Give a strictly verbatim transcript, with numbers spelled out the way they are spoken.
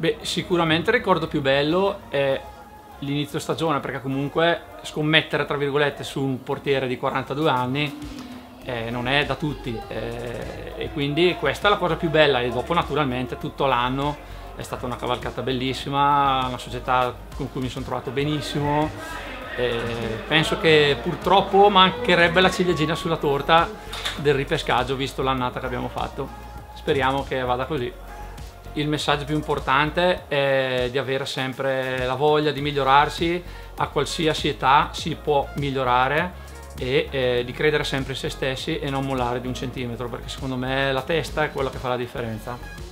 Beh, sicuramente il ricordo più bello è l'inizio stagione, perché comunque scommettere tra virgolette su un portiere di quarantadue anni eh, non è da tutti, eh, e quindi questa è la cosa più bella. E dopo naturalmente tutto l'anno è stata una cavalcata bellissima, una società con cui mi sono trovato benissimo, e penso che purtroppo mancherebbe la ciliegina sulla torta del ripescaggio, visto l'annata che abbiamo fatto. Speriamo che vada così. Il messaggio più importante è di avere sempre la voglia di migliorarsi, a qualsiasi età si può migliorare, e eh, di credere sempre in se stessi e non mollare di un centimetro, perché secondo me la testa è quello che fa la differenza.